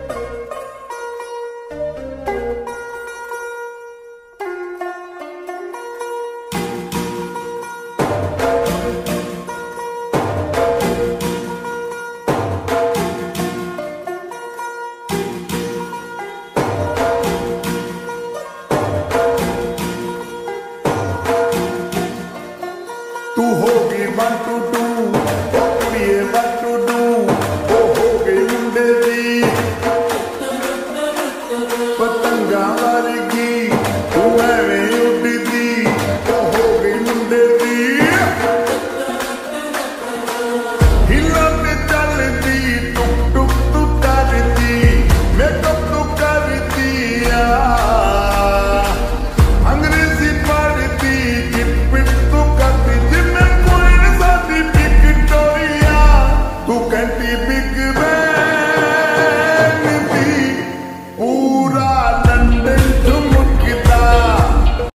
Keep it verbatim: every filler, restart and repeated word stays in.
तू होगी one two two ओ कुड़िए वन टू टू ओ हो गई मुंडे दी पतंगा वर्गी तू एवें उड़दी ओ हो गई मुंडे दी हिला ते चलदी टुक टुक तू करदी मेकअप तू करदी अंग्रेजी पढ़दी गिफ्ट तू करदी तू कहती बिग